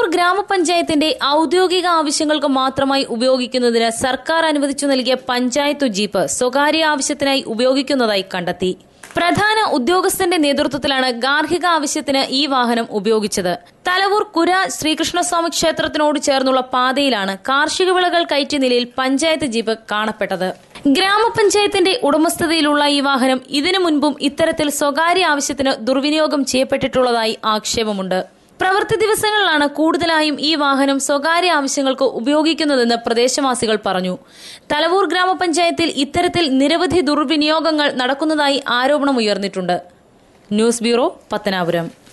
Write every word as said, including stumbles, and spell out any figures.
ഗ്രാമപഞ്ചായത്തിന്റെ ഔദ്യോഗിക ആവശ്യങ്ങൾക്ക് മാത്രമായി ഉപയോഗിക്കുന്നതിന് സർക്കാർ അനുവദിച്ചു നൽകിയ പഞ്ചായത്തു ജീപ്പ് സ്വകാര്യ ആവശ്യത്തിനായി ഉപയോഗിക്കുന്നതായി കണ്ടെത്തി. പ്രധാന ഉദ്യോഗസ്ഥന്റെ നേതൃത്വത്തിലാണ് ഗാർഹിക ആവശ്യത്തിന് ഈ വാഹനം ഉപയോഗിച്ചത്. തലവൂർ കുര ശ്രീകൃഷ്ണസ്വാമി ക്ഷേത്രത്തിനോട് ചേർന്നുള്ള പാതയിലാണ് കാർഷിക വിളകൾ കയറ്റിയ നിലയിൽ പഞ്ചായത്ത് ജീപ്പ് കാണപ്പെട്ടത്. ഗ്രാമപഞ്ചായത്തിന്റെ ഉടമസ്ഥതയിലുള്ള ഈ വാഹനം ഇതിനു മുൻപും ഇത്തരത്തിൽ സ്വകാര്യ ആവശ്യത്തിന് ദുർവിനിയോഗം ചെയ്യപ്പെട്ടിട്ടുള്ളതായി ആക്ഷേപമുണ്ട്. പ്രവൃത്തി ദിവസങ്ങളിലാണ് കൂടുതലായും ഈ വാഹനം സ്വകാര്യ ആവശ്യങ്ങൾക്ക് ഉപയോഗിക്കുന്നതെന്ന് പ്രദേശവാസികൾ പറഞ്ഞു. തലവൂർ ഗ്രാമപഞ്ചായത്തിൽ ഇത്തരത്തിൽ നിരവധി ദുർവിനിയോഗങ്ങൾ നടക്കുന്നതായി ആരോപണമുയർന്നിട്ടുണ്ട്. News bureau, Pathanapuram.